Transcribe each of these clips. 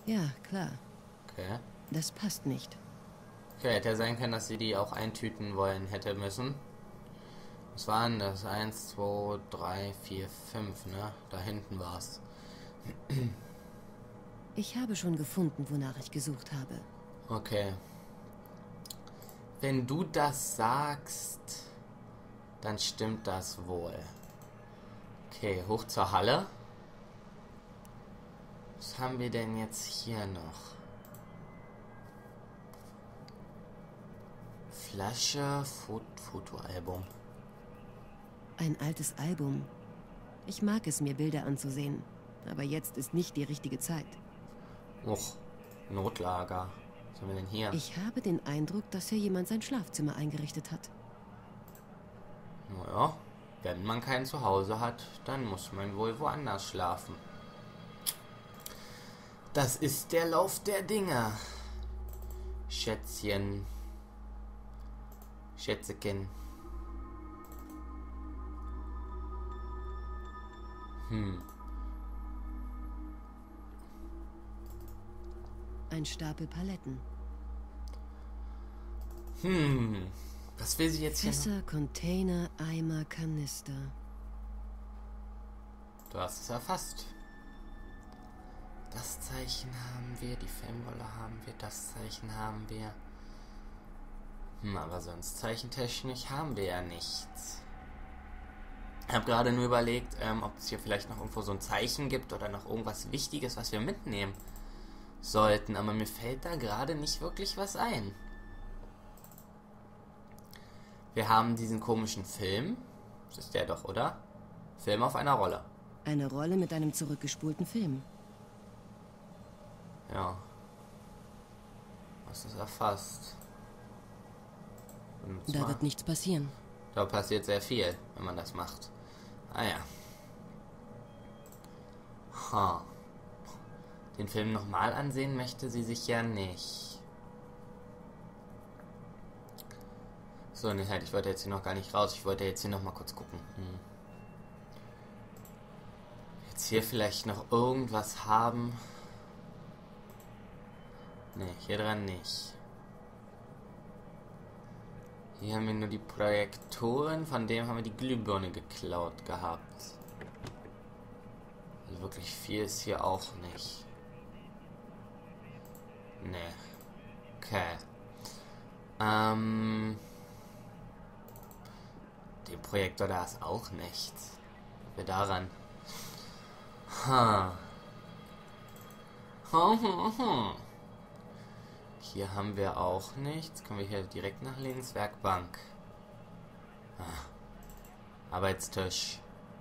Ja, klar. Okay. Das passt nicht. Okay, hätte ja sein können, dass sie die auch eintüten wollen hätte müssen. Was waren das? 1, 2, 3, 4, 5, ne? Da hinten war's. Ich habe schon gefunden, wonach ich gesucht habe. Okay. Wenn du das sagst, dann stimmt das wohl. Okay, hoch zur Halle. Was haben wir denn jetzt hier noch? Flasche, Fotoalbum. Ein altes Album. Ich mag es, mir Bilder anzusehen. Aber jetzt ist nicht die richtige Zeit. Och, Notlager. Was haben wir denn hier? Ich habe den Eindruck, dass hier jemand sein Schlafzimmer eingerichtet hat. Naja, wenn man kein Zuhause hat, dann muss man wohl woanders schlafen. Das ist der Lauf der Dinge. Schätzchen. Schätzeken. Ein Stapel Paletten. Was will sie jetzt hier noch? Fässer, Container, Eimer, Kanister. Du hast es erfasst. Das Zeichen haben wir, die Filmrolle haben wir, das Zeichen haben wir. Aber sonst zeichentechnisch haben wir ja nichts. Ich habe gerade nur überlegt, ob es hier vielleicht noch irgendwo so ein Zeichen gibt oder noch irgendwas Wichtiges, was wir mitnehmen sollten. Aber mir fällt da gerade nicht wirklich was ein. Wir haben diesen komischen Film. Das ist der doch, oder? Film auf einer Rolle. Eine Rolle mit einem zurückgespulten Film. Ja. Was ist erfasst? Da wird nichts passieren. Da passiert sehr viel, wenn man das macht. Ah ja. Den Film nochmal ansehen möchte sie sich ja nicht. So, ne, halt, ich wollte jetzt hier noch gar nicht raus. Ich wollte jetzt hier noch mal kurz gucken. Jetzt hier vielleicht noch irgendwas haben. Ne, hier dran nicht. Hier haben wir nur die Projektoren, von dem haben wir die Glühbirne geklaut gehabt. Also wirklich viel ist hier auch nicht. Ne. Okay. Den Projektor da ist auch nichts. Wir daran. Hier haben wir auch nichts. Können wir hier direkt nach links? Werkbank. Arbeitstisch.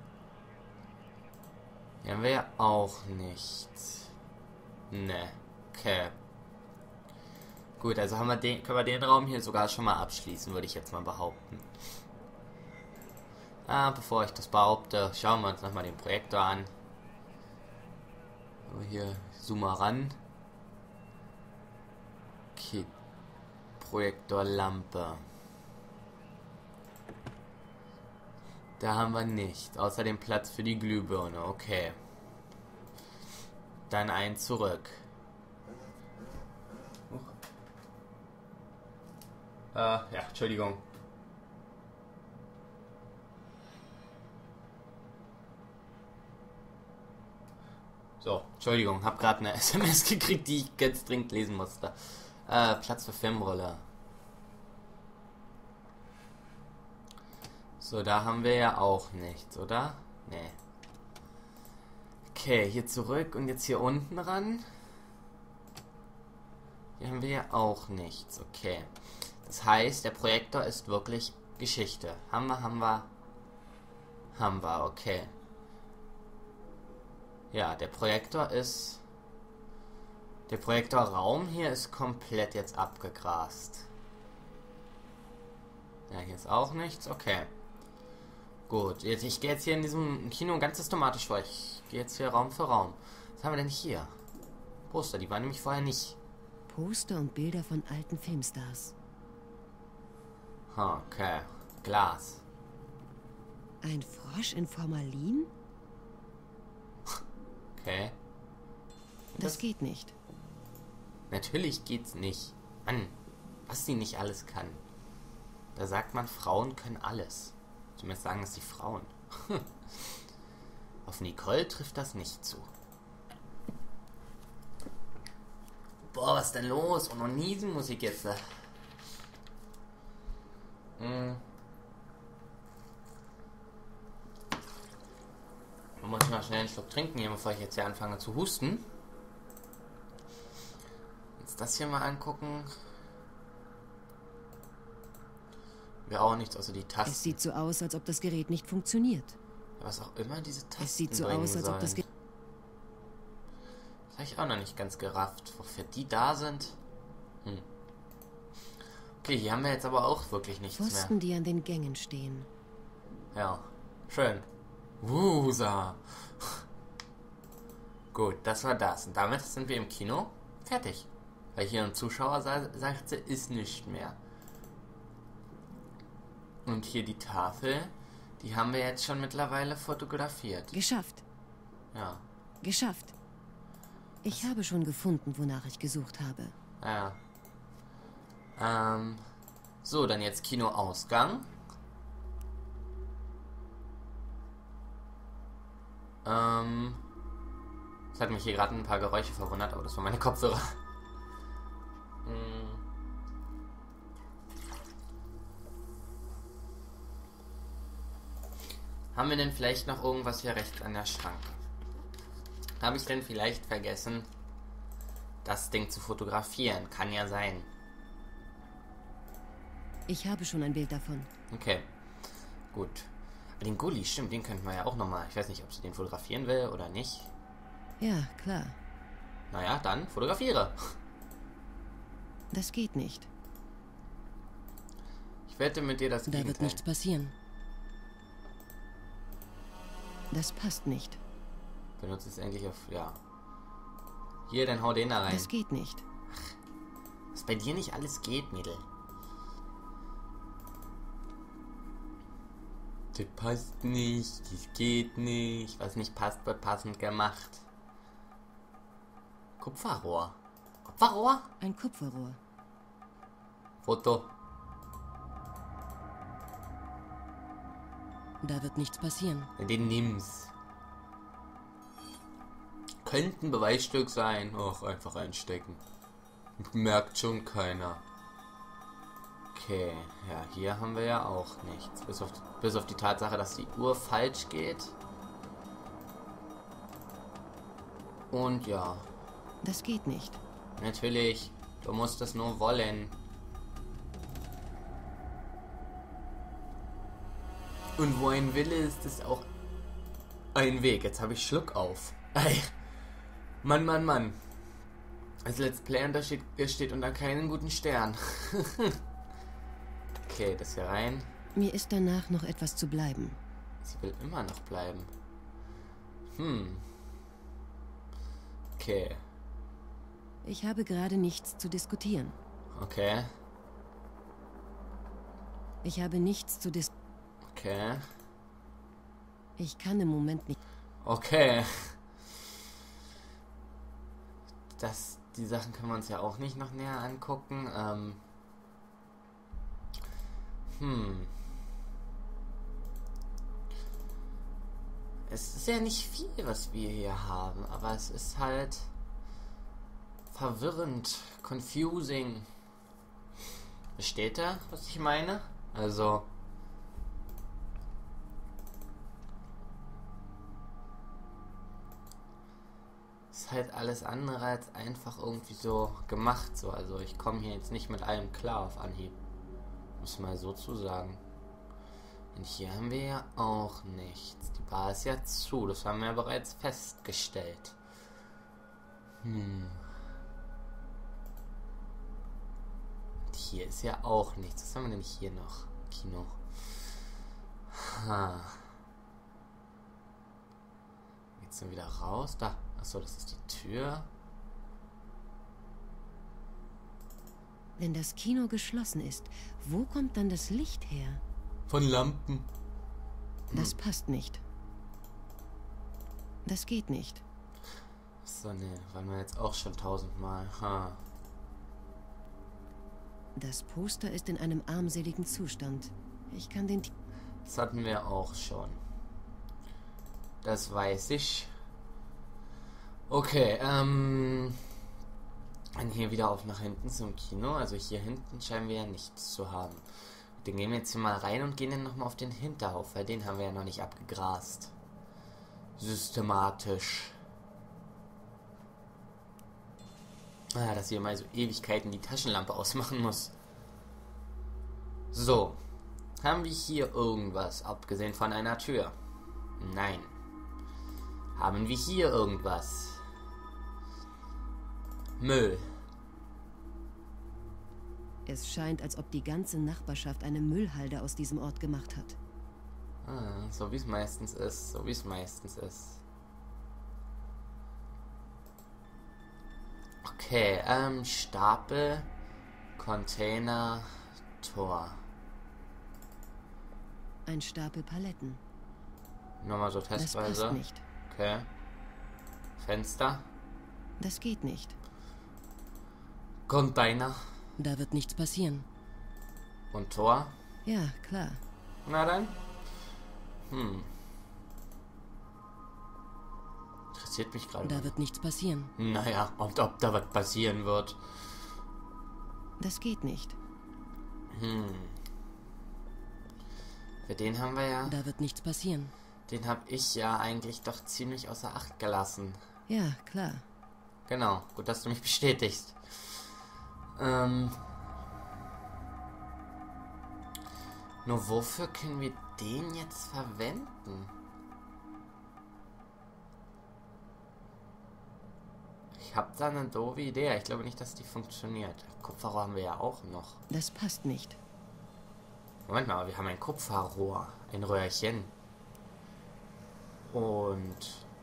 Hier haben wir ja auch nichts. Ne. Okay. Gut, also können wir den Raum hier sogar schon mal abschließen, würde ich jetzt mal behaupten. Bevor ich das behaupte, schauen wir uns nochmal den Projektor an. So, hier, zoom mal ran. Okay. Projektorlampe. Da haben wir nichts. Außerdem Platz für die Glühbirne. Okay. Dann ein zurück. Ja, Entschuldigung. So, Entschuldigung, hab gerade eine SMS gekriegt, die ich ganz dringend lesen musste. Platz für Filmrolle. So, da haben wir ja auch nichts, oder? Nee. Okay, hier zurück und jetzt hier unten ran. Hier haben wir ja auch nichts, okay. Das heißt, der Projektor ist wirklich Geschichte. Haben wir, okay. Ja, der Projektorraum hier ist komplett jetzt abgegrast. Ja, hier ist auch nichts, okay. Gut, ich gehe jetzt hier in diesem Kino ganz systematisch vor. Ich gehe jetzt hier Raum für Raum. Was haben wir denn hier? Poster, die waren nämlich vorher nicht. Poster und Bilder von alten Filmstars. Okay, Glas. Ein Frosch in Formalin? Okay. Das geht nicht. Natürlich geht's nicht. Mann, was sie nicht alles kann. Da sagt man, Frauen können alles. Zumindest sagen es die Frauen. Auf Nicole trifft das nicht zu. Boah, was ist denn los? Und noch Niesenmusik jetzt. Muss ich mal schnell einen Schluck trinken hier, bevor ich jetzt hier anfange zu husten. Jetzt das hier mal angucken. Wir auch nichts außer die Tasten. Es sieht so aus, als ob das Gerät nicht funktioniert. Was auch immer diese Tasten Es sieht so aus, als ob das Gerät... Das habe ich auch noch nicht ganz gerafft, wofür die da sind. Okay, hier haben wir jetzt aber auch wirklich nichts Pfosten, mehr. die an den Gängen stehen. Ja, schön. Wusa. Gut, das war das. Und damit sind wir im Kino fertig. Weil hier ein Zuschauer sagte, ist nicht mehr. Und hier die Tafel, die haben wir jetzt schon mittlerweile fotografiert. Geschafft. Ja. Geschafft. Ich habe schon gefunden, wonach ich gesucht habe. Ja. So, dann jetzt Kinoausgang. Das hat mich hier gerade ein paar Geräusche verwundert, aber das waren meine Kopfhörer. Haben wir denn vielleicht noch irgendwas hier rechts an der Schranke? Habe ich denn vielleicht vergessen, das Ding zu fotografieren? Kann ja sein. Ich habe schon ein Bild davon. Okay, gut. Den Gulli, stimmt, den könnten wir ja auch nochmal. Ich weiß nicht, ob sie den fotografieren will oder nicht. Ja, klar. Naja, dann fotografiere. Das geht nicht. Ich wette mit dir das Da Gegenteil. wird nichts passieren. Das passt nicht. Benutze es endlich auf... Ja. Hier, dann hau den da rein. Das geht nicht. Was bei dir nicht alles geht, Mädel. Das passt nicht, das geht nicht. Was nicht passt, wird passend gemacht. Kupferrohr. Kupferrohr? Ein Kupferrohr. Foto. Da wird nichts passieren. Den nimm's. Könnte ein Beweisstück sein. Och, einfach einstecken. Merkt schon keiner. Okay, ja, hier haben wir ja auch nichts. Bis auf die Tatsache, dass die Uhr falsch geht. Und ja. Das geht nicht. Natürlich. Du musst es nur wollen. Und wo ein Wille ist, ist auch ein Weg. Jetzt habe ich Schluck auf. Ey. Mann, Mann, Mann. Als Let's Play steht unter keinen guten Stern. Okay, das hier rein. Mir ist danach noch etwas zu bleiben. Sie will immer noch bleiben. Okay. Ich habe gerade nichts zu diskutieren. Okay. Ich habe nichts zu diskutieren. Okay. Ich kann im Moment nicht. Okay. Die Sachen können wir uns ja auch nicht noch näher angucken. Es ist ja nicht viel, was wir hier haben, aber es ist halt verwirrend, confusing. Versteht ihr, was ich meine? Also... ist halt alles andere als einfach irgendwie so gemacht. So. Also ich komme hier jetzt nicht mit allem klar auf Anhieb. Muss mal so zu sagen. Und hier haben wir ja auch nichts. Die Bar ist ja zu. Das haben wir ja bereits festgestellt. Und hier ist ja auch nichts. Was haben wir denn hier noch? Kino. Geht's dann wieder raus? Da. Achso, das ist die Tür. Wenn das Kino geschlossen ist, wo kommt dann das Licht her? Von Lampen. Das passt nicht. Das geht nicht. So, ne, waren wir jetzt auch schon 1000-mal. Das Poster ist in einem armseligen Zustand. Ich kann den... Das hatten wir auch schon. Das weiß ich. Okay, dann hier wieder auf nach hinten zum Kino. Also hier hinten scheinen wir ja nichts zu haben. Dann gehen wir jetzt hier mal rein und gehen dann nochmal auf den Hinterhof, weil den haben wir ja noch nicht abgegrast. Systematisch. Ah, dass ich mal so Ewigkeiten die Taschenlampe ausmachen muss. So. Haben wir hier irgendwas, abgesehen von einer Tür? Nein. Haben wir hier irgendwas? Müll. Es scheint, als ob die ganze Nachbarschaft eine Müllhalde aus diesem Ort gemacht hat. Ah, so wie es meistens ist. So wie es meistens ist. Okay, Stapel, Container, Tor. Ein Stapel Paletten. Nochmal so Das testweise. passt nicht. Okay. Fenster, Das geht nicht. Container Da wird nichts passieren. und Tor. Ja, klar. Na dann. Interessiert mich gerade. Da wird nichts passieren. Naja, und ob da was passieren wird. Das geht nicht. Für den haben wir ja. Da wird nichts passieren. Den habe ich ja eigentlich doch ziemlich außer Acht gelassen. Ja, klar. Genau, gut, dass du mich bestätigst. Nur wofür können wir den jetzt verwenden? Ich habe da eine doofe Idee. Ich glaube nicht, dass die funktioniert. Kupferrohr haben wir ja auch noch. Das passt nicht. Moment mal, wir haben ein Kupferrohr. Ein Röhrchen. Und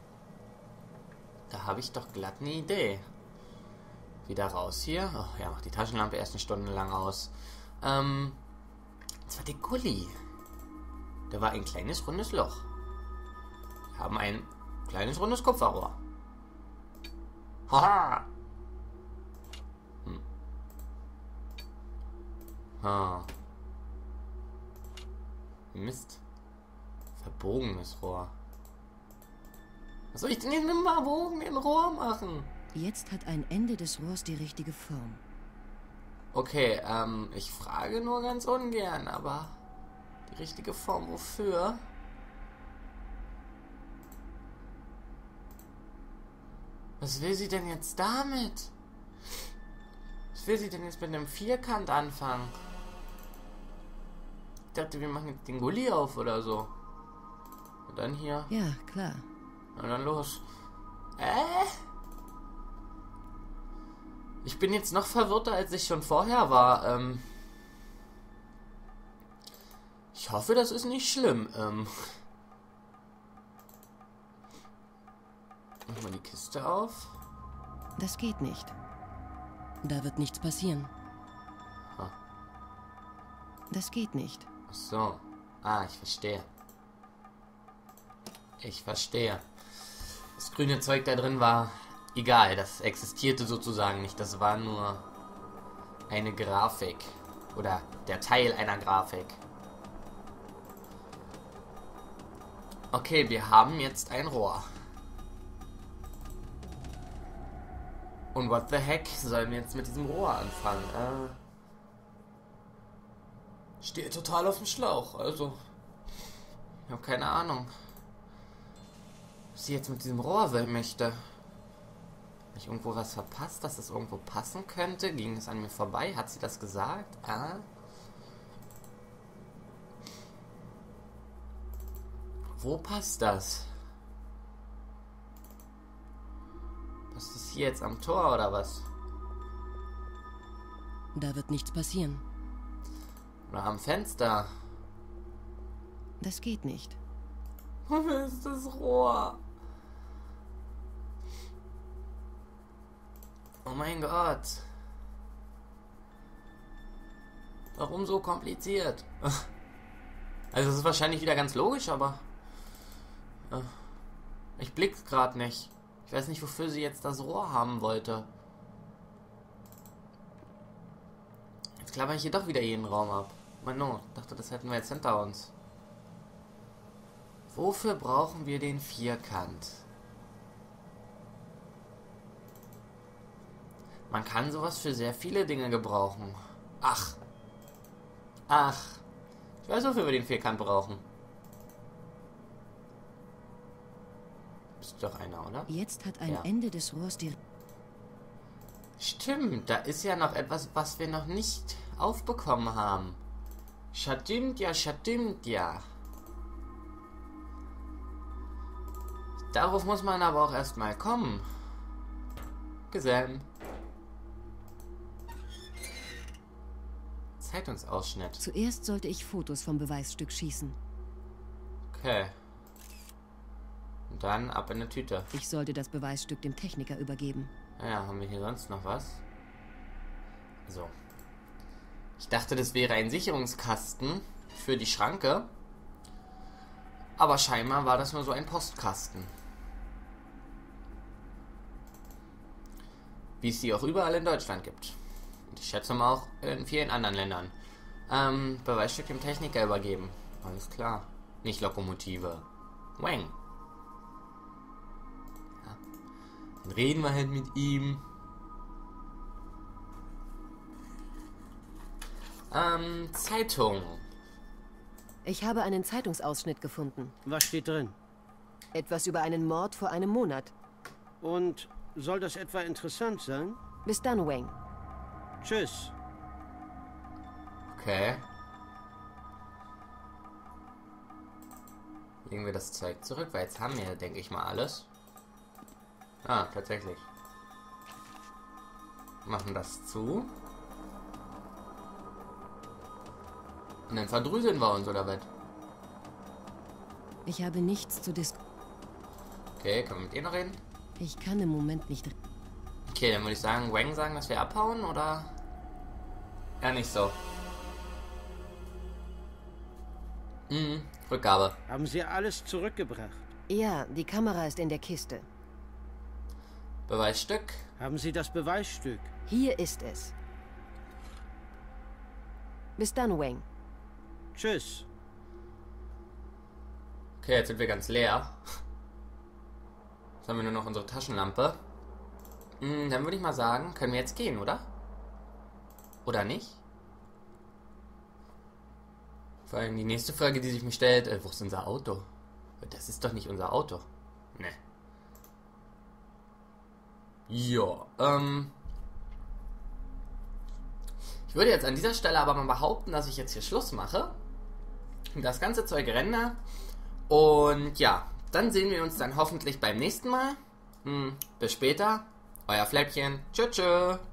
da habe ich doch glatt eine Idee. Wieder raus hier. Oh, ja, macht die Taschenlampe erst eine Stunde lang aus. Das war der Gully. Da war ein kleines rundes Loch. Wir haben ein kleines rundes Kupferrohr. Haha! Mist. Verbogenes Rohr. Was soll ich denn jetzt mit dem verbogenen Rohr machen? Jetzt hat ein Ende des Rohrs die richtige Form. Okay, ich frage nur ganz ungern, aber die richtige Form wofür? Was will sie denn jetzt damit? Was will sie denn jetzt mit einem Vierkant anfangen? Ich dachte, wir machen jetzt den Gully auf oder so. Und dann hier. Ja, klar. Na dann los. Ich bin jetzt noch verwirrter, als ich schon vorher war. Ich hoffe, das ist nicht schlimm. Mach mal die Kiste auf. Das geht nicht. Da wird nichts passieren. Ha. Das geht nicht. Ach so. Ah, ich verstehe. Ich verstehe. Das grüne Zeug da drin war egal. Das existierte sozusagen nicht. Das war nur eine Grafik. Oder der Teil einer Grafik. Okay, wir haben jetzt ein Rohr. Und what the heck sollen wir jetzt mit diesem Rohr anfangen? Stehe total auf dem Schlauch, also ich habe keine Ahnung, was sie jetzt mit diesem Rohr will möchte. Habe ich irgendwo was verpasst, dass es irgendwo passen könnte? Ging es an mir vorbei? Hat sie das gesagt? Wo passt das? Was ist hier jetzt am Tor oder was? Da wird nichts passieren. Oder am Fenster? Das geht nicht. Wofür ist das Rohr? Oh mein Gott. Warum so kompliziert? Also es ist wahrscheinlich wieder ganz logisch, aber ich blick's gerade nicht. Ich weiß nicht, wofür sie jetzt das Rohr haben wollte. Jetzt klappere ich hier doch wieder jeden Raum ab. Mano, dachte, das hätten wir jetzt hinter uns. Wofür brauchen wir den Vierkant? Man kann sowas für sehr viele Dinge gebrauchen. Ach. Ich weiß, wofür wir den Vierkant brauchen. Bist doch einer, oder? Jetzt hat ein Ende des Rohrs die... Stimmt, da ist ja noch etwas, was wir noch nicht aufbekommen haben. Stimmt ja. Darauf muss man aber auch erstmal kommen. Gesellen. Zeitungsausschnitt. Zuerst sollte ich Fotos vom Beweisstück schießen. Okay. Und dann ab in eine Tüte. Ich sollte das Beweisstück dem Techniker übergeben. Ja, haben wir hier sonst noch was? So. Ich dachte, das wäre ein Sicherungskasten für die Schranke. Aber scheinbar war das nur so ein Postkasten. Wie es die auch überall in Deutschland gibt. Und ich schätze mal auch in vielen anderen Ländern. Beweisstück dem Techniker übergeben. Alles klar. Nicht Lokomotive. Wang. Ja. Dann reden wir halt mit ihm. Zeitung. Ich habe einen Zeitungsausschnitt gefunden. Was steht drin? Etwas über einen Mord vor einem Monat. Und soll das etwa interessant sein? Bis dann, Wang. Tschüss. Okay. Legen wir das Zeug zurück, weil jetzt haben wir, denke ich mal, alles. Ah, tatsächlich. Machen das zu. Und dann verdrüseln wir uns, oder was? Ich habe nichts zu diskutieren. Okay, können wir mit ihr noch reden? Ich kann im Moment nicht... Okay, dann würde ich sagen, Wang sagen, dass wir abhauen, oder? Ja, nicht so. Rückgabe. Haben Sie alles zurückgebracht? Ja, die Kamera ist in der Kiste. Beweisstück. Haben Sie das Beweisstück? Hier ist es. Bis dann, Wang. Tschüss. Okay, jetzt sind wir ganz leer. Jetzt haben wir nur noch unsere Taschenlampe. Dann würde ich mal sagen, können wir jetzt gehen, oder? Oder nicht? Vor allem die nächste Frage, die sich mir stellt, wo ist unser Auto? Das ist doch nicht unser Auto. Ne. Ja, ich würde jetzt an dieser Stelle aber mal behaupten, dass ich jetzt hier Schluss mache. Das ganze Zeug renne. Und ja, dann sehen wir uns dann hoffentlich beim nächsten Mal. Bis später. Euer Fläppchen. Tschüss.